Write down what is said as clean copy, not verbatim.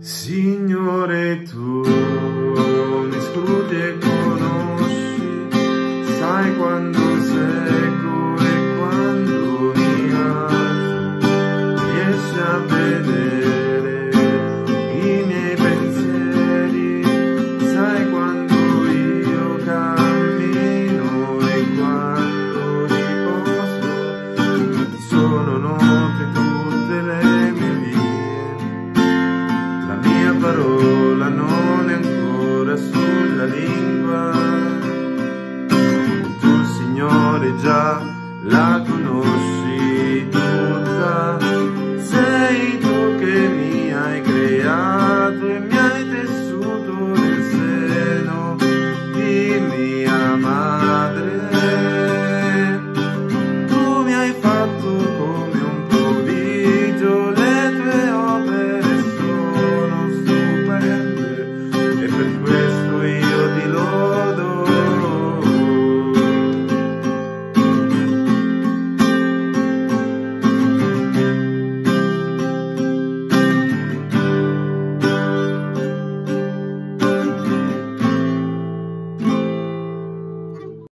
Signore, tu mi scruti e conosci, sai quando secco e quando mi alzo, riesci a vedere i miei pensieri, sai quando io cammino e quando riposo, sono note tutte le mie parola non è ancora sulla lingua, tu Signore già la conosci tutta, sei tu che mi hai creato e mi